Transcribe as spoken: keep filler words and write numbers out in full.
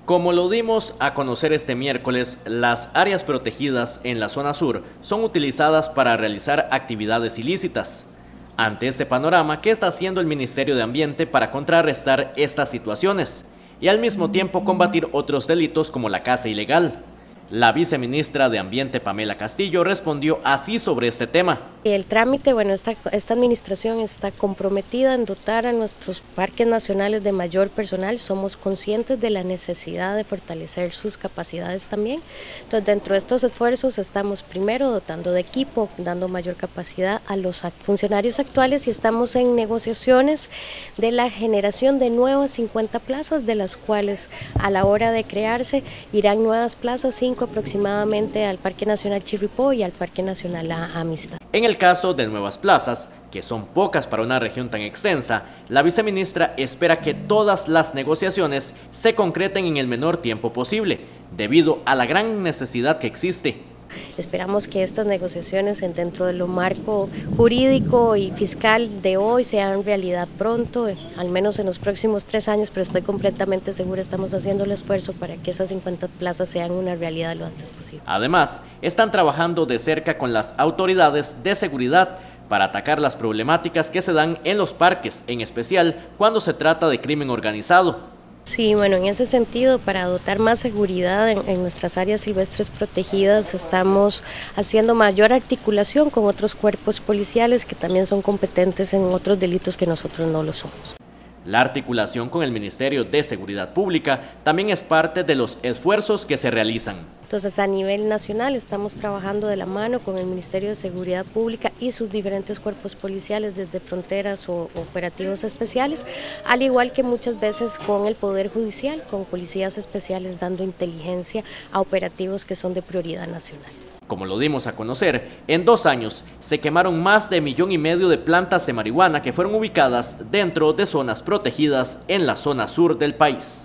Como lo dimos a conocer este miércoles, las áreas protegidas en la zona sur son utilizadas para realizar actividades ilícitas. Ante este panorama, ¿qué está haciendo el Ministerio de Ambiente para contrarrestar estas situaciones y al mismo tiempo combatir otros delitos como la caza ilegal? La viceministra de Ambiente, Pamela Castillo, respondió así sobre este tema. El trámite, bueno, esta, esta administración está comprometida en dotar a nuestros parques nacionales de mayor personal. Somos conscientes de la necesidad de fortalecer sus capacidades también. Entonces, dentro de estos esfuerzos estamos primero dotando de equipo, dando mayor capacidad a los funcionarios actuales y estamos en negociaciones de la generación de nuevas cincuenta plazas, de las cuales a la hora de crearse irán nuevas plazas, cinco aproximadamente al Parque Nacional Chirripó y al Parque Nacional Amistad. En el caso de nuevas plazas, que son pocas para una región tan extensa, la viceministra espera que todas las negociaciones se concreten en el menor tiempo posible, debido a la gran necesidad que existe. Esperamos que estas negociaciones dentro del marco jurídico y fiscal de hoy sean realidad pronto, al menos en los próximos tres años, pero estoy completamente segura, estamos haciendo el esfuerzo para que esas cincuenta plazas sean una realidad lo antes posible. Además, están trabajando de cerca con las autoridades de seguridad para atacar las problemáticas que se dan en los parques, en especial cuando se trata de crimen organizado. Sí, bueno, en ese sentido, para dotar más seguridad en, en nuestras áreas silvestres protegidas, estamos haciendo mayor articulación con otros cuerpos policiales que también son competentes en otros delitos que nosotros no lo somos. La articulación con el Ministerio de Seguridad Pública también es parte de los esfuerzos que se realizan. Entonces, a nivel nacional estamos trabajando de la mano con el Ministerio de Seguridad Pública y sus diferentes cuerpos policiales, desde fronteras o operativos especiales, al igual que muchas veces con el Poder Judicial, con policías especiales dando inteligencia a operativos que son de prioridad nacional. Como lo dimos a conocer, en dos años se quemaron más de millón y medio de plantas de marihuana que fueron ubicadas dentro de zonas protegidas en la zona sur del país.